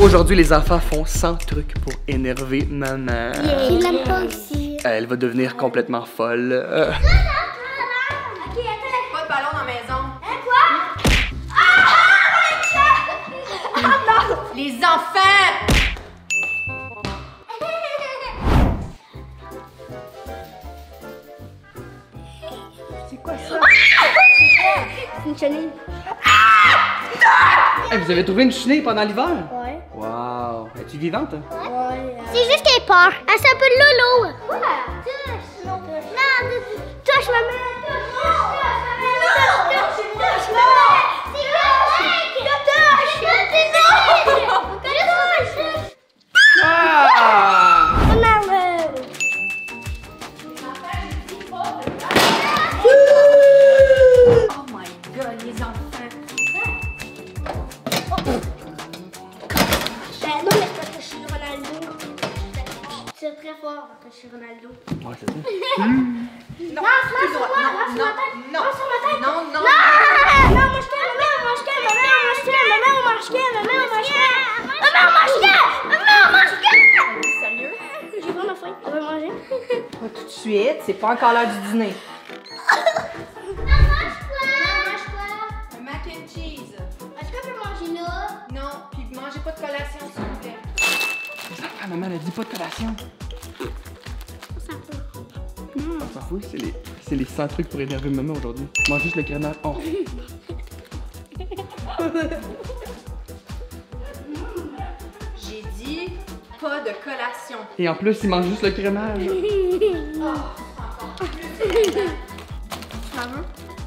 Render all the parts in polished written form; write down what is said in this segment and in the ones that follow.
Aujourd'hui, les enfants font 100 trucs pour énerver maman. Je l'aime pas aussi. Elle va devenir complètement folle. Ok, attends. Pas de ballon dans la maison. Hein, quoi? Ah non! Les enfants! C'est quoi ça? C'est une chenille. Hey, vous avez trouvé une chenille pendant l'hiver? Ouais. Wow! Es-tu vivante? Ouais. C'est juste qu'elle est peur. Elle s'appelle Lolo. Quoi? Touche. Non, touche maman. Ah! Oh my god, les enfants! Non, mais c'est parce que je suis Ronaldo. C'est très fort parce que je suis Ronaldo. Ouais, c'est ça. Non, Lance sur moi, lance sur ma tête. non, Lance sur ma tête. non, non. Non, moi je t'aime, maman, moi je t'aime, maman, moi je t'aime, maman, moi je t'aime, maman, moi je t'aime, maman, moi je t'aime, maman, moi je t'aime. Sérieux? J'ai vraiment faim, on va manger. Pas tout de suite, c'est pas encore l'heure du dîner. Mange quoi? Mange quoi? Un mac and cheese. Est-ce qu'on peut manger là? Non, puis mangez pas de collation, s'il vous plaît. Ah, maman, elle a dit pas de collation. Ça peut. On s'en fout, c'est les 100 trucs pour énerver maman aujourd'hui. Mange juste le grenade. Oh. J'ai dit pas de collation. Et en plus, il mange juste le crémage. Maman?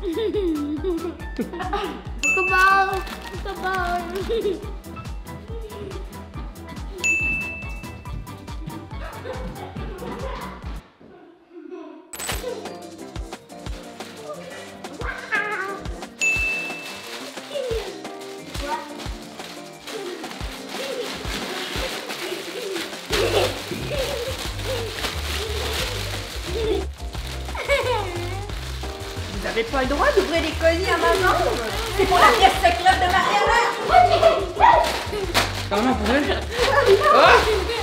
Vous avez pas le droit d'ouvrir les colis à maman. C'est pour la pièce secrète de Mariana. Maman, pour elle? Ah!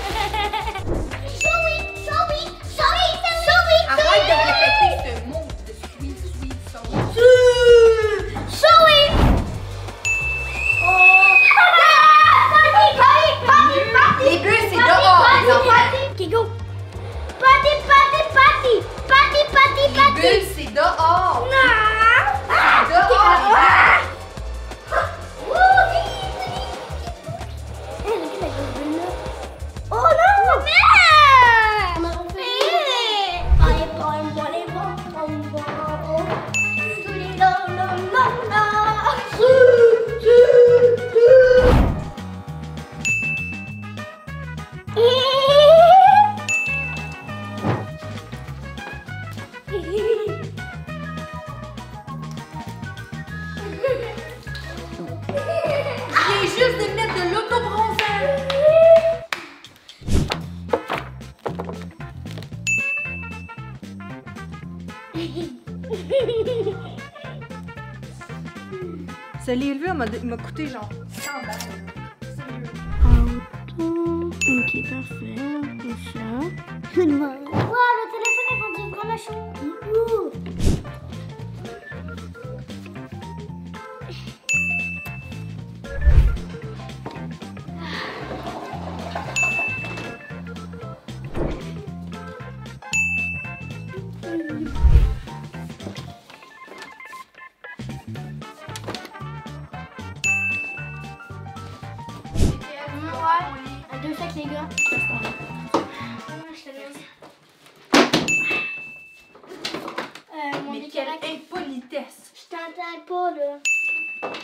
Arrête de répéter ce mot de sweet, sweet soul. Les bulles, c'est dehors, les enfants. Kigo. Patty. Les bulles, c'est dehors. Non. Dehors. Oh non! J'ai juste de mettre de l'autobronzant. Ce livre-là m'a coûté genre 100 balles. Sérieux. Ok, parfait. Ça. Wow, le téléphone est rendu vraiment chaud. À deux sacs, les gars. Mais quelle impolitesse. Je t'entends pas, là.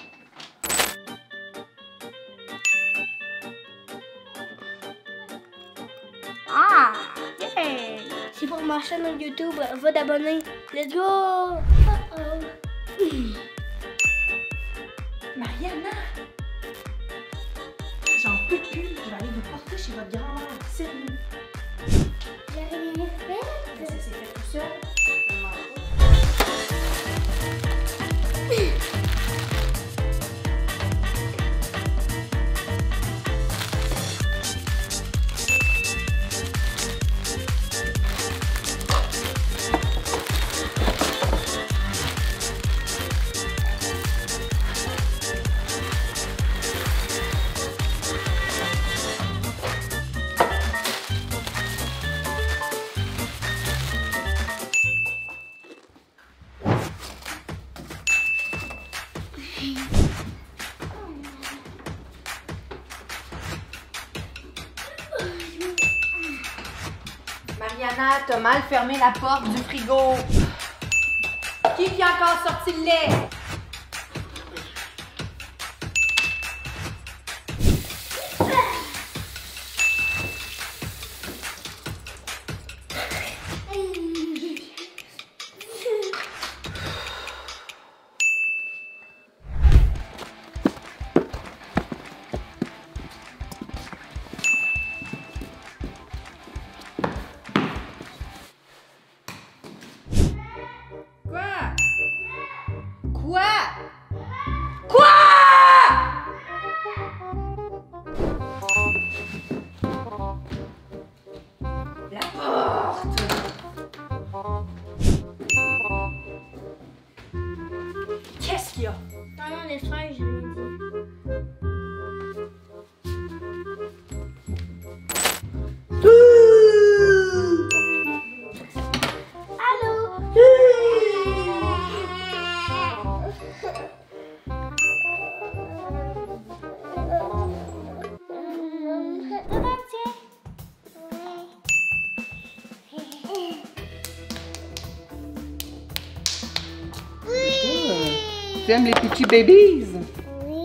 Ah! Yeah! C'est pour ma chaîne YouTube. Va t'abonner. Let's go! Mariana! J'en peux plus. Je vais aller vous porter chez votre grand-mère. Sérieux. J'ai rien fait. Ça s'est fait tout seul. Mariana, t'as mal fermé la porte du frigo. Qui a encore sorti le lait? Qu'est-ce qu'il y a? Non, les frères, je l'ai dit. Allô? Tu aimes les petits babies? Oui.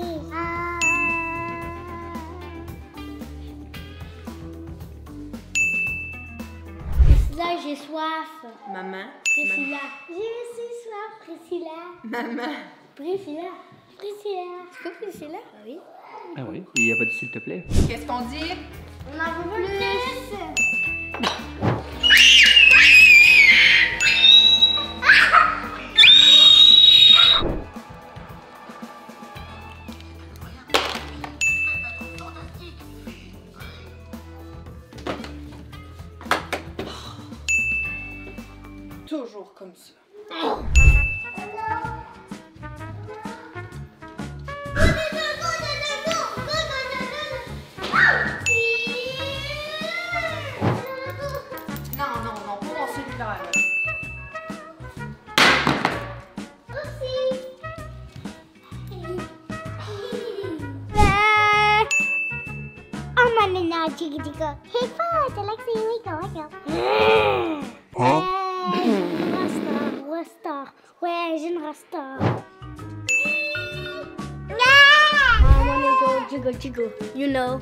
Priscilla, j'ai soif. Maman. Priscilla. J'ai soif, Priscilla. Maman. Priscilla. Priscilla. C'est quoi Priscilla? Oui. Ah oui, il n'y a pas de s'il te plaît. Qu'est-ce qu'on dit? On en veut plus. Toujours comme ça. Non, non, non, pas mon cellulaire. Oh, my now, Chica Chica. Hey, Fudge, I like seeing you go. Huh? Rasta. Ouais, j'ai une rasta. I wanna go jiggle jiggle, you know.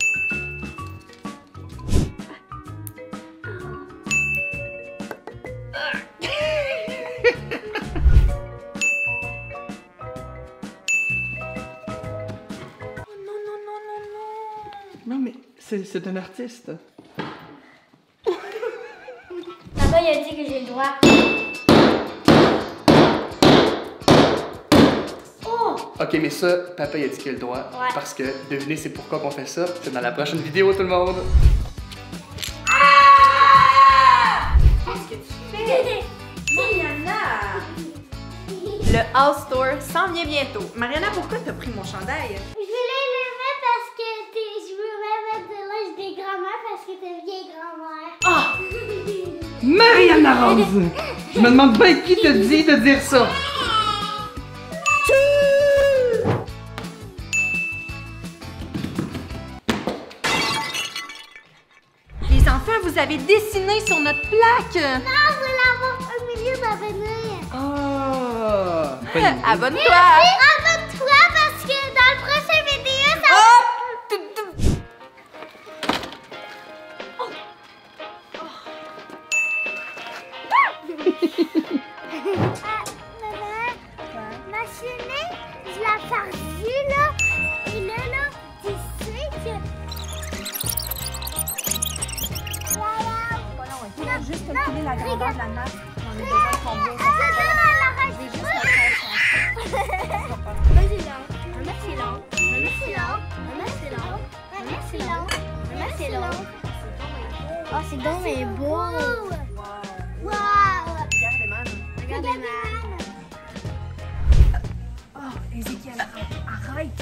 Non, mais c'est un artiste. Papa, il a dit que j'ai le droit. Oh! Ok, mais ça, papa il a dit qu'il a le droit. Ouais. Parce que, devinez c'est pourquoi qu'on fait ça. C'est dans la prochaine vidéo, tout le monde. Qu'est-ce que tu fais? Mariana! Le All Store s'en vient bientôt. Mariana, pourquoi t'as pris mon chandail? Je voulais le mettre parce que je voulais mettre de l'âge des grands-mères parce que t'es vieille grand-mère. Ah! Mariana Rose! Je me demande bien qui te dit de dire ça. Les enfants, vous avez dessiné sur notre plaque! Non, je voulais avoir 1 million d'abonnés. Ah! Abonne-toi! Abonne-toi parce que dans le prochain vidéo, ça Oh! Maman, ma chenille, je la farcie là. Et là, tu sais que... Voilà. Il faut juste calculer la grandeur de la nappe. On a besoin de combien? Vas-y là. Maman, c'est long. Maman, c'est long. Maman, c'est long. Maman, c'est long. Maman, c'est long. Oh, c'est donc mais beau. Wow. Regarde les mains. Regarde les mains. Oh, Ezekiel, arrête!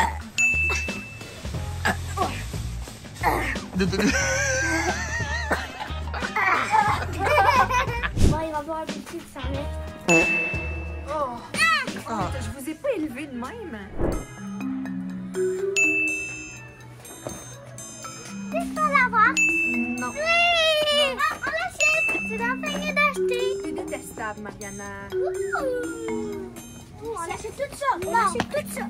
Bon, il va boire un petit de sang là. Oh! Je vous ai pas élevé de même. Tu peux l'avoir? Non. Oui! On l'achète! table, Mariana. On achète tout ça. On achète tout ça.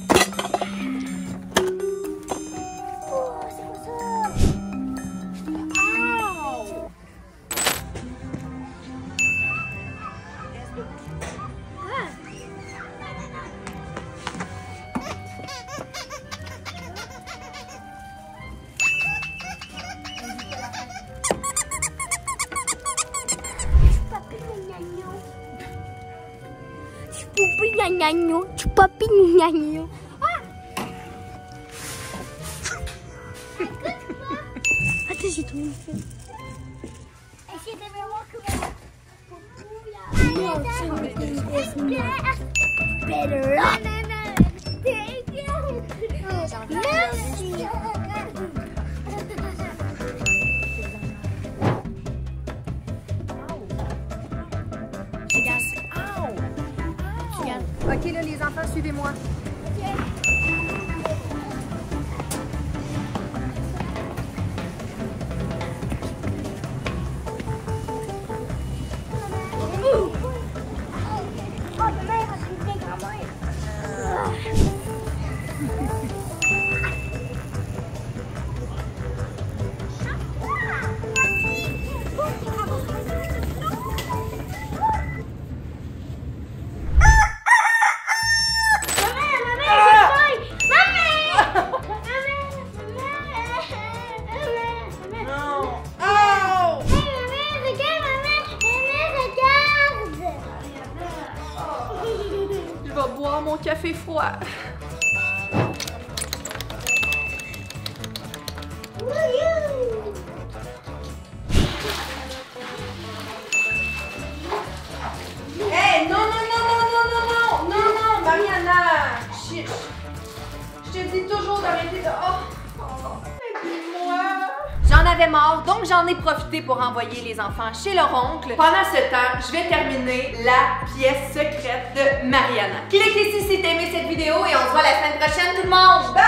Oh, c'est quoi ça? Tu papi gnagno. Attends, j'ai trouvé une fille. Essayez de voir comment. Better. Ok, là, les enfants, suivez-moi. Je vais boire mon café froid. Hey, non, Mariana! Je te dis toujours d'arrêter de... Oh, aide-moi! J'en avais marre, donc j'en ai profité pour envoyer les enfants chez leur oncle. Pendant ce temps, je vais terminer la pièce secrète de Mariana. Clique ici si t'as aimé cette vidéo et on se voit la semaine prochaine tout le monde! Bye!